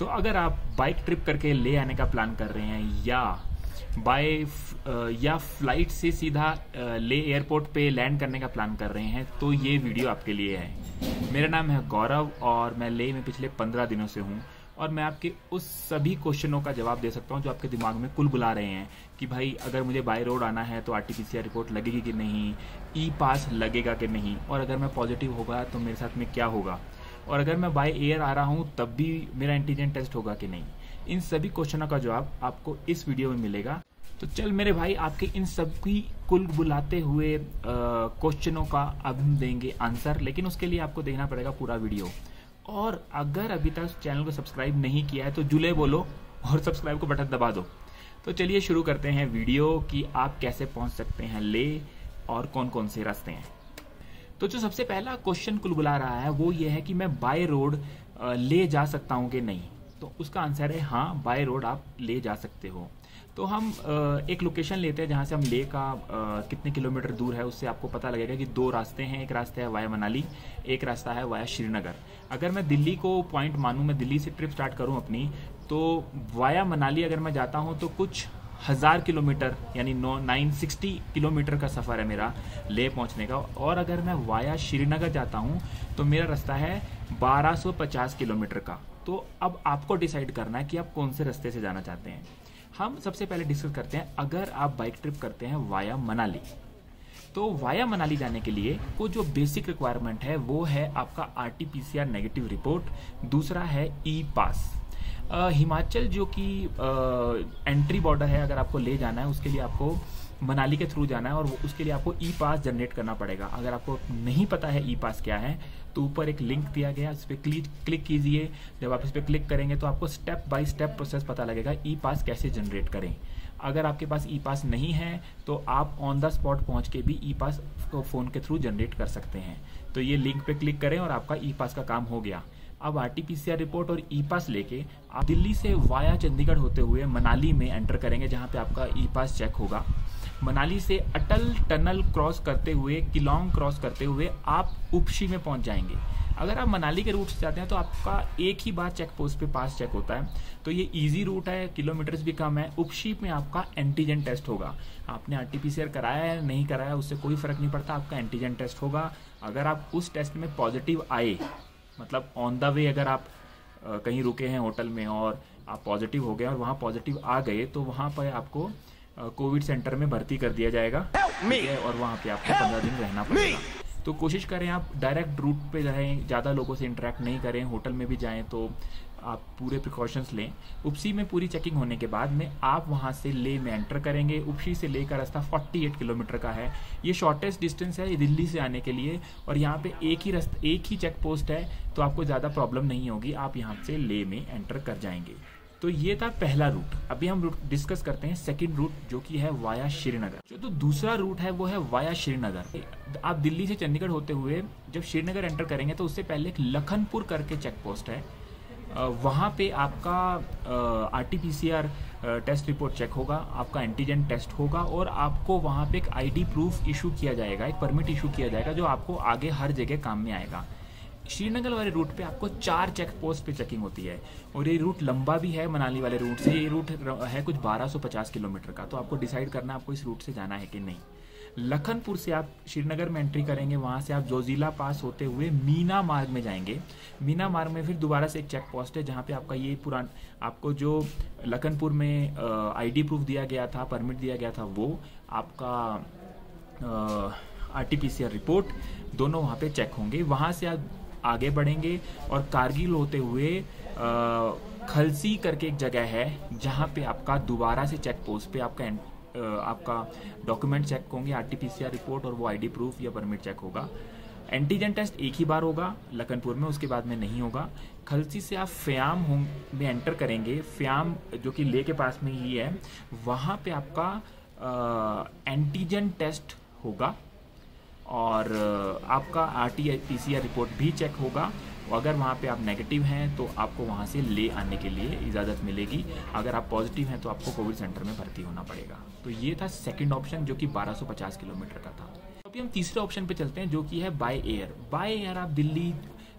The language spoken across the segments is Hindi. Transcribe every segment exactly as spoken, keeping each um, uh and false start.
तो अगर आप बाइक ट्रिप करके ले आने का प्लान कर रहे हैं या बाय या फ्लाइट से सीधा ले एयरपोर्ट पे लैंड करने का प्लान कर रहे हैं तो ये वीडियो आपके लिए है। मेरा नाम है गौरव और मैं ले में पिछले पंद्रह दिनों से हूँ और मैं आपके उस सभी क्वेश्चनों का जवाब दे सकता हूँ जो आपके दिमाग में कुल बुला रहे हैं कि भाई अगर मुझे बाय रोड आना है तो आरटीपीसीआर रिपोर्ट लगेगी कि नहीं, ई पास लगेगा कि नहीं, और अगर मैं पॉजिटिव होगा तो मेरे साथ में क्या होगा, और अगर मैं बाय एयर आ रहा हूँ तब भी मेरा एंटीजन टेस्ट होगा कि नहीं। इन सभी क्वेश्चनों का जवाब आपको इस वीडियो में मिलेगा। तो चल मेरे भाई, आपके इन सभी कुल बुलाते हुए क्वेश्चनों का अब हम देंगे आंसर, लेकिन उसके लिए आपको देखना पड़ेगा पूरा वीडियो। और अगर अभी तक चैनल को सब्सक्राइब नहीं किया है तो जुले बोलो और सब्सक्राइब को बटन दबा दो। तो चलिए शुरू करते हैं वीडियो कि आप कैसे पहुंच सकते हैं ले और कौन कौन से रास्ते हैं। तो जो सबसे पहला क्वेश्चन कुल बुला रहा है वो ये है कि मैं बाय रोड ले जा सकता हूं कि नहीं। तो उसका आंसर है हाँ, बाय रोड आप ले जा सकते हो। तो हम एक लोकेशन लेते हैं जहाँ से हम ले का कितने किलोमीटर दूर है उससे आपको पता लगेगा कि दो रास्ते हैं। एक रास्ता है वाया मनाली, एक रास्ता है वाया श्रीनगर। अगर मैं दिल्ली को पॉइंट मानूं, मैं दिल्ली से ट्रिप स्टार्ट करूं अपनी, तो वाया मनाली अगर मैं जाता हूं तो कुछ हज़ार किलोमीटर यानी नौ नाइन सिक्सटी किलोमीटर का सफ़र है मेरा ले पहुंचने का। और अगर मैं वाया श्रीनगर जाता हूं तो मेरा रास्ता है बारह सौ पचास किलोमीटर का। तो अब आपको डिसाइड करना है कि आप कौन से रास्ते से जाना चाहते हैं। हम सबसे पहले डिस्कस करते हैं अगर आप बाइक ट्रिप करते हैं वाया मनाली। तो वाया मनाली जाने के लिए को जो बेसिक रिक्वायरमेंट है वो है आपका आरटीपीसीआर नेगेटिव रिपोर्ट, दूसरा है ई पास। आ, हिमाचल जो कि एंट्री बॉर्डर है, अगर आपको ले जाना है उसके लिए आपको मनाली के थ्रू जाना है और उसके लिए आपको ई पास जनरेट करना पड़ेगा। अगर आपको नहीं पता है ई पास क्या है तो ऊपर एक लिंक दिया गया, इस पर क्लिक क्लिक कीजिए। जब आप इस पर क्लिक करेंगे तो आपको स्टेप बाय स्टेप प्रोसेस पता लगेगा ई पास कैसे जनरेट करें। अगर आपके पास ई पास नहीं है तो आप ऑन द स्पॉट पहुंच के भी ई पास को फोन के थ्रू जनरेट कर सकते हैं। तो ये लिंक पे क्लिक करें और आपका ई पास का काम हो गया। अब आरटीपीसीआर रिपोर्ट और ई पास लेके आप दिल्ली से वाया चंडीगढ़ होते हुए मनाली में एंटर करेंगे जहां पे आपका ई पास चेक होगा। मनाली से अटल टनल क्रॉस करते हुए, किलोंग क्रॉस करते हुए आप उपशी में पहुंच जाएंगे। अगर आप मनाली के रूट से जाते हैं तो आपका एक ही बार चेक पोस्ट पे पास चेक होता है, तो ये इजी रूट है, किलोमीटर्स भी कम है। उपशी में आपका एंटीजन टेस्ट होगा। आपने आरटीपीसीआर कराया है नहीं कराया उससे कोई फर्क नहीं पड़ता, आपका एंटीजन टेस्ट होगा। अगर आप उस टेस्ट में पॉजिटिव आए, मतलब ऑन द वे अगर आप कहीं रुके हैं होटल में और आप पॉजिटिव हो गए और वहाँ पॉजिटिव आ गए तो वहाँ पर आपको कोविड सेंटर में भर्ती कर दिया जाएगा और वहाँ पे आपको पंद्रह दिन रहना पड़ेगा। तो कोशिश करें आप डायरेक्ट रूट पे रहें, ज़्यादा लोगों से इंटरेक्ट नहीं करें। होटल में भी जाएं तो आप पूरे प्रिकॉशंस लें। उपसी में पूरी चेकिंग होने के बाद में आप वहाँ से ले में एंटर करेंगे। उपसी से ले का रास्ता अड़तालीस किलोमीटर का है। ये शॉर्टेस्ट डिस्टेंस है दिल्ली से आने के लिए और यहाँ पे एक ही रास्ता, एक ही चेक पोस्ट है, तो आपको ज़्यादा प्रॉब्लम नहीं होगी, आप यहाँ से ले में एंटर कर जाएंगे। तो ये था पहला रूट। अभी हम रूट डिस्कस करते हैं सेकंड रूट जो कि है वाया श्रीनगर। जो तो दूसरा रूट है वो है वाया श्रीनगर। आप दिल्ली से चंडीगढ़ होते हुए जब श्रीनगर एंटर करेंगे तो उससे पहले एक लखनपुर करके चेक पोस्ट है, वहाँ पे आपका आरटीपीसीआर टेस्ट रिपोर्ट चेक होगा, आपका एंटीजन टेस्ट होगा और आपको वहाँ पे एक आईडी प्रूफ इशू किया जाएगा, एक परमिट इशू किया जाएगा जो आपको आगे हर जगह काम में आएगा। श्रीनगर वाले रूट पे आपको चार चेक पोस्ट पे चेकिंग होती है और ये रूट लंबा भी है मनाली वाले रूट से। ये रूट है कुछ बारह सौ पचास किलोमीटर का, तो आपको डिसाइड करना है आपको इस रूट से जाना है कि नहीं। लखनपुर से आप श्रीनगर में एंट्री करेंगे, वहाँ से आप जोजिला पास होते हुए मीना मार्ग में जाएंगे। मीना मार्ग में फिर दोबारा से एक चेक पोस्ट है जहाँ पे आपका ये पुरान आपको जो लखनपुर में आईडी प्रूफ दिया गया था, परमिट दिया गया था, वो आपका आरटीपीसीआर रिपोर्ट दोनों वहाँ पे चेक होंगे। वहाँ से आप आगे बढ़ेंगे और कारगिल होते हुए खलसी करके एक जगह है जहाँ पे आपका दोबारा से चेक पोस्ट पे आपका आपका डॉक्यूमेंट चेक होंगे, आरटीपीसीआर रिपोर्ट और वो आईडी प्रूफ या परमिट चेक होगा। एंटीजन टेस्ट एक ही बार होगा लखनपुर में, उसके बाद में नहीं होगा। खलसी से आप फ्याम में एंटर करेंगे, फ्याम जो कि ले के पास में ही है, वहाँ पे आपका एंटीजन टेस्ट होगा और आपका आरटीपीसीआर रिपोर्ट भी चेक होगा। अगर वहाँ पे आप नेगेटिव हैं तो आपको वहाँ से ले आने के लिए इजाज़त मिलेगी। अगर आप पॉजिटिव हैं तो आपको कोविड सेंटर में भर्ती होना पड़ेगा। तो ये था सेकंड ऑप्शन जो कि बारह सौ पचास किलोमीटर का था। अभी हम तीसरे ऑप्शन पे चलते हैं जो कि है बाय एयर। बाय एयर आप दिल्ली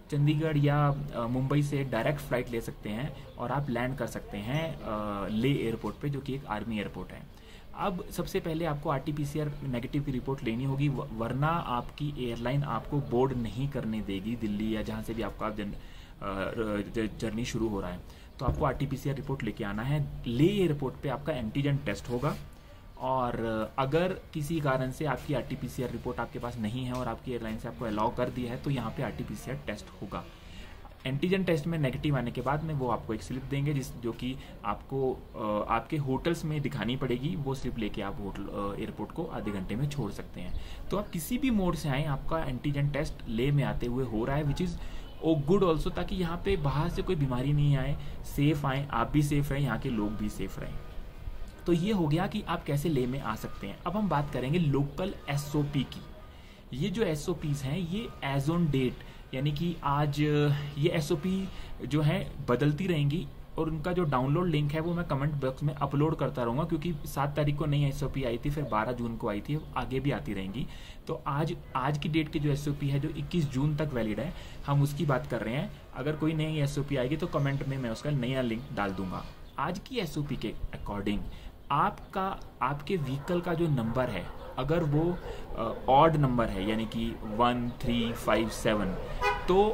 चंडीगढ़ या मुंबई से डायरेक्ट फ़्लाइट ले सकते हैं और आप लैंड कर सकते हैं ले एयरपोर्ट पे, जो कि एक आर्मी एयरपोर्ट है। अब सबसे पहले आपको R T P C R negative की रिपोर्ट लेनी होगी, वरना आपकी एयरलाइन आपको बोर्ड नहीं करने देगी दिल्ली या जहाँ से भी आपका जर्नी शुरू हो रहा है। तो आपको R T P C R report लेके आना है। ले एयरपोर्ट पे आपका एंटीजन टेस्ट होगा, और अगर किसी कारण से आपकी R T P C R report आपके पास नहीं है और आपकी एयरलाइन से आपको अलाउ कर दिया है, तो यहाँ पे R T P C R test होगा। एंटीजन टेस्ट में नेगेटिव आने के बाद में वो आपको एक स्लिप देंगे, जिस जो कि आपको आपके होटल्स में दिखानी पड़ेगी। वो स्लिप लेके आप होटल एयरपोर्ट को आधे घंटे में छोड़ सकते हैं। तो आप किसी भी मोड से आएँ, आपका एंटीजन टेस्ट ले में आते हुए हो रहा है, which is oh good also, ताकि यहाँ पे बाहर से कोई बीमारी नहीं आए, सेफ आए, आप भी सेफ रहें, यहाँ के लोग भी सेफ रहें। तो ये हो गया कि आप कैसे ले में आ सकते हैं। अब हम बात करेंगे लोकल एस ओ पी की। ये जो एस ओ पीज़ हैं ये एज ऑन डेट, यानी कि आज ये एस ओ पी जो है बदलती रहेंगी, और उनका जो डाउनलोड लिंक है वो मैं कमेंट बॉक्स में अपलोड करता रहूँगा, क्योंकि सात तारीख को नई एस ओ पी आई थी, फिर बारह जून को आई थी, आगे भी आती रहेंगी। तो आज आज की डेट की जो एस ओ पी है जो इक्कीस जून तक वैलिड है, हम उसकी बात कर रहे हैं। अगर कोई नई एस ओ पी आएगी तो कमेंट में मैं उसका नया लिंक डाल दूंगा। आज की एस ओ पी के अकॉर्डिंग आपका आपके व्हीकल का जो नंबर है, अगर वो ऑड नंबर है, यानी कि वन थ्री फाइव सेवन, तो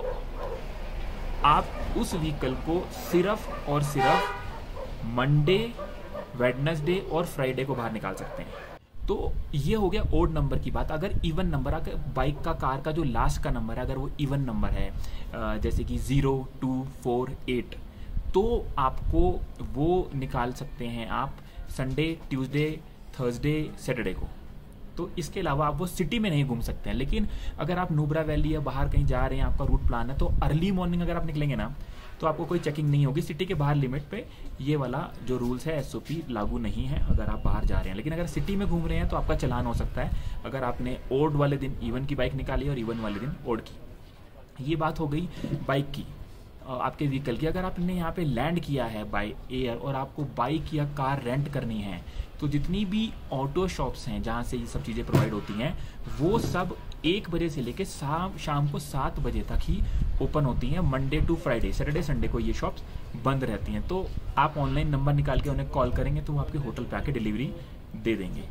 आप उस व्हीकल को सिर्फ और सिर्फ मंडे, वेडनेसडे और फ्राइडे को बाहर निकाल सकते हैं। तो ये हो गया ओड नंबर की बात। अगर इवन नंबर, अगर बाइक का, कार का जो लास्ट का नंबर है, अगर वो इवन नंबर है, जैसे कि जीरो टू फोर एट, तो आपको वो निकाल सकते हैं आप संडे, ट्यूसडे, थर्सडे, सैटरडे को। तो इसके अलावा आप वो सिटी में नहीं घूम सकते हैं। लेकिन अगर आप नुब्रा वैली या बाहर कहीं जा रहे हैं, आपका रूट प्लान है, तो अर्ली मॉर्निंग अगर आप निकलेंगे ना, तो आपको कोई चेकिंग नहीं होगी। सिटी के बाहर लिमिट पे ये वाला जो रूल्स है एस ओ पी लागू नहीं है अगर आप बाहर जा रहे हैं। लेकिन अगर सिटी में घूम रहे हैं तो आपका चलान हो सकता है, अगर आपने ओड वाले दिन इवन की बाइक निकाली और इवन वाले दिन ओड की। ये बात हो गई बाइक की, आपके व्हीकल की। अगर आपने यहाँ पे लैंड किया है बाय एयर और आपको बाइक या कार रेंट करनी है, तो जितनी भी ऑटो शॉप्स हैं जहाँ से ये सब चीज़ें प्रोवाइड होती हैं, वो सब एक बजे से लेके शाम शाम को सात बजे तक ही ओपन होती हैं। Monday to Friday, Saturday Sunday को ये शॉप्स बंद रहती हैं। तो आप ऑनलाइन नंबर निकाल के उन्हें कॉल करेंगे तो वो आपके होटल पे आके डिलीवरी दे देंगे।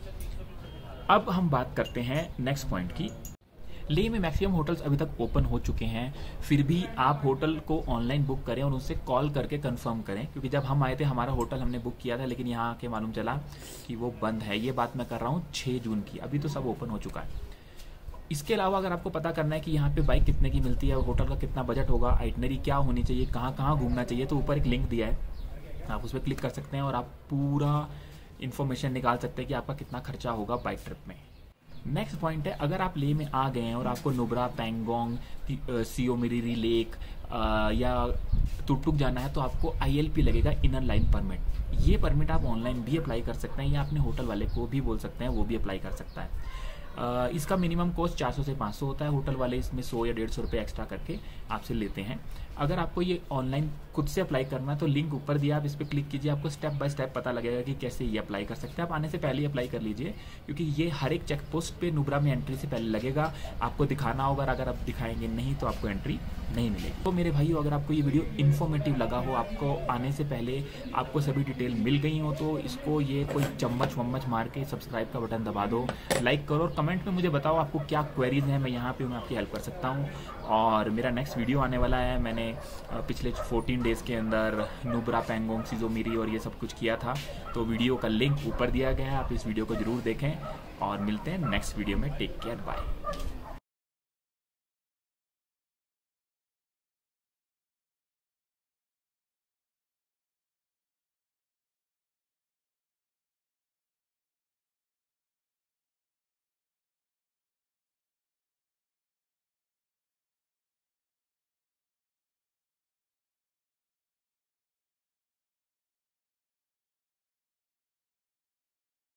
अब हम बात करते हैं नेक्स्ट पॉइंट की। लेह में मैक्सिमम होटल्स अभी तक ओपन हो चुके हैं, फिर भी आप होटल को ऑनलाइन बुक करें और उनसे कॉल करके कंफर्म करें, क्योंकि जब हम आए थे हमारा होटल हमने बुक किया था, लेकिन यहाँ आके मालूम चला कि वो बंद है। ये बात मैं कर रहा हूँ छह जून की, अभी तो सब ओपन हो चुका है। इसके अलावा अगर आपको पता करना है कि यहाँ पे बाइक कितने की मिलती है, होटल का कितना बजट होगा, आइटनरी क्या होनी चाहिए, कहाँ कहाँ घूमना चाहिए, तो ऊपर एक लिंक दिया है, आप उस पर क्लिक कर सकते हैं और आप पूरा इन्फॉर्मेशन निकाल सकते हैं कि आपका कितना खर्चा होगा बाइक ट्रिप में। नेक्स्ट पॉइंट है, अगर आप लेह में आ गए हैं और आपको नुब्रा, पैंगोंग, सियोमिरी लेक या तुटुक जाना है, तो आपको आई एल पी लगेगा, इनर लाइन परमिट। ये परमिट आप ऑनलाइन भी अप्लाई कर सकते हैं या अपने होटल वाले को भी बोल सकते हैं, वो भी अप्लाई कर सकता है। Uh, इसका मिनिमम कॉस्ट चार सौ से पाँच सौ होता है। होटल वाले इसमें सौ या डेढ़ सौ रुपये एक्स्ट्रा करके आपसे लेते हैं। अगर आपको ये ऑनलाइन खुद से अप्लाई करना है तो लिंक ऊपर दिया, आप इस पर क्लिक कीजिए, आपको स्टेप बाय स्टेप पता लगेगा कि कैसे ये अप्लाई कर सकते हैं। आप आने से पहले ही अप्लाई कर लीजिए, क्योंकि ये हर एक चेक पोस्ट पे नुब्रा में एंट्री से पहले लगेगा, आपको दिखाना होगा। अगर आप दिखाएंगे नहीं तो आपको एंट्री नहीं मिलेगी। तो मेरे भाइयों, अगर आपको ये वीडियो इन्फॉर्मेटिव लगा हो, आपको आने से पहले आपको सभी डिटेल मिल गई हो, तो इसको ये कोई चम्मच वम्मच मार के सब्सक्राइब का बटन दबा दो, लाइक करो और कमेंट में मुझे बताओ आपको क्या क्वेरीज हैं। मैं यहाँ पे मैं आपकी हेल्प कर सकता हूँ। और मेरा नेक्स्ट वीडियो आने वाला है। मैंने पिछले चौदह डेज़ के अंदर नुब्रा, पैंगोंग, सियोमिरी और ये सब कुछ किया था, तो वीडियो का लिंक ऊपर दिया गया है, आप इस वीडियो को जरूर देखें और मिलते हैं नेक्स्ट वीडियो में। Take care, bye.